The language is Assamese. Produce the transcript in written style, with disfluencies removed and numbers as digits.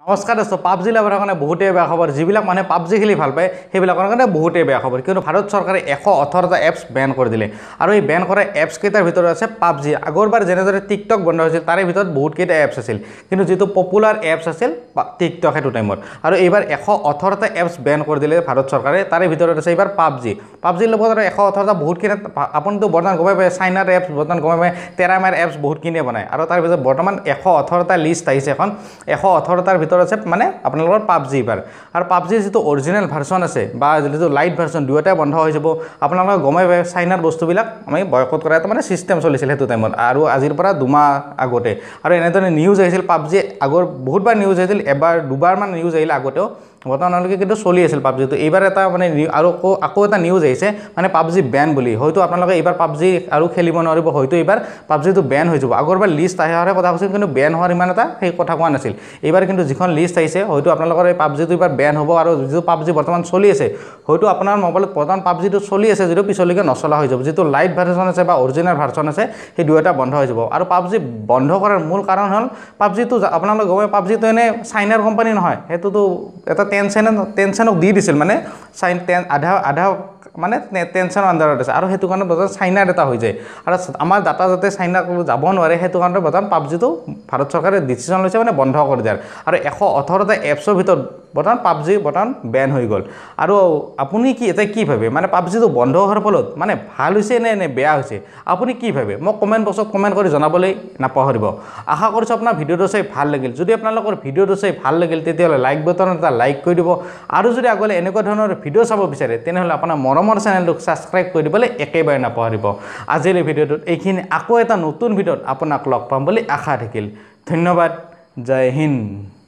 নমস্কাৰ দোস্ত পাবজি লাভাৰৰ কাৰণে বহুতেই বেয়া খবৰ যিবিলাক মানুহে পাবজি খেলি ভাল পায় সেইবিলাকৰ কাৰণে বহুতেই বেয়া খবৰ কিন্তু ভাৰত চৰকাৰে 118টা এপছ বেন কৰি দিলে আৰু এই বেন কৰা এপছ কেইটাৰ ভিতৰত আছে পাবজি আগৰবাৰ যেনেদৰে টিকটক বন্ধ হৈছিল তাৰে ভিতৰত বহুত কেইটা এপছ আছিল কিন্তু যেটো পপুলাৰ এপছ আছিল টিকটক হেতু টাইমত আৰু এইবাৰ 118টা এপছ বেন কৰি দিলে ভাৰত চৰকাৰে তাৰে ভিতৰত আছে এইবাৰ পাবজিৰ লগত 118টা বহুত কিনে আপুনিতো বৰ্তমান গমে পায় চাইনাৰ এপছ বৰ্তমান গমে পায় টেৰামাৰ এপছ বহুত কিনে বনায় আৰু তাৰ ভিতৰত বৰ্তমান 118টা লিষ্ট আহিছে এখন 118টাৰ ভিতৰত আছে মানে আপোনালোকৰ পাবজি এবাৰ আৰু পাবজিৰ যেটো অৰিজিনাল ভাৰ্সন আছে বা যেটো লাইট ভাৰ্সন দুয়োটা বন্ধ হৈ যাব আপোনালোকে গমে পায় চাইনাৰ বস্তুবিলাক আমি বয়কট কৰা এটা মানে সিস্টেম চলিছিল হেতু টাইমত আৰু আজিৰ পৰা দুমাহ আগতে আৰু এনেদৰে নিউজ আহিছিল পাবজি আগৰ বহুতবাৰ নিউজ আহিছিল এবাৰ দুবাৰ মান নিউজ আহিল আগতেও বৰ্তমানলৈকে কিন্তু চলি আছিল পাবজিটো এইবাৰ এটা মানে আৰু আকৌ এটা নিউজ আহিছে মানে পাবজি বেন বুলি হয়তো আপোনালোকে এইবাৰ পাবজি আৰু খেলিব নোৱাৰিব হয়তো এইবাৰ পাবজিটো বেন হৈ যাব আগৰবাৰ লিষ্ট আহাৰে কথা কৈছিল কিন্তু বেন হোৱাৰ ইমান এটা সেই কথা কোৱা নাছিল এইবাৰ কিন্তু যিখন লিষ্ট আহিছে হয়তো আপোনালোকৰ এই পাবজিটো এইবাৰ বেন হ'ব আৰু যিটো পাবজি বৰ্তমান চলি আছে হয়তো আপোনাৰ মোবাইলত বৰ্তমান পাবজিটো চলি আছে যদিও পিছলৈকে নচলা হৈ যাব যিটো লাইট ভাৰ্সন আছে বা অৰিজিনাল ভাৰ্সন আছে সেই দুয়োটা বন্ধ হৈ যাব আৰু পাবজি বন্ধ কৰাৰ মূল কাৰণ হ'ল পাবজিটো আপোনালোকে গমে পাবজিটো এনে চাইনাৰ কোম্পানী নহয় হেতুটো এটা টেনশনক দি দিছিল মানে আধা মানে টেনশনৰ আন্ডাৰত আছে আৰু হেতু কাৰণে বৰ্তমান চাইনাৰ এটা হৈ যায় আৰু আমাৰ ডাটা যাতে চাইনাক যাব নোৱাৰে হেতু কাৰণে বৰ্তমান পাবজিটো ভাৰত চৰকাৰে ডিসিশন লৈছে মানে বন্ধ কৰি দিয়াৰ আৰু 118টা এপছৰ ভিতৰত বৰ্তমান পাবজি বৰ্তমান বেন হৈ গ'ল আৰু আপুনি কি এটা কি ভাবে মানে পাবজিটো বন্ধ হোৱাৰ ফলত মানে ভাল হৈছে নে বেয়া হৈছে আপুনি কি ভাবে মোক কমেন্ট বক্সত কমেন্ট কৰি জনাবলৈ নাপাহৰিব আশা কৰিছো আপোনাৰ ভিডিওটো চাই ভাল লাগিল যদি আপোনালোকৰ ভিডিওটো চাই ভাল লাগিল তেতিয়াহ'লে লাইক বাটনত এটা লাইক কৰি দিব আৰু যদি আগলৈ এনেকুৱা ধৰণৰ ভিডিও চাব বিচাৰে তেনেহ'লে আপোনাৰ মৰমৰ চেনেলটোক সাবস্ক্ৰাইব কৰি দিবলৈ একেবাৰে নাপাহৰিব আজিৰ ভিডিওটোত এইখিনি আকৌ এটা নতুন ভিডিওত আপোনাক লগ পাম বুলি আশা থাকিল ধন্যবাদ জয় হিন্দ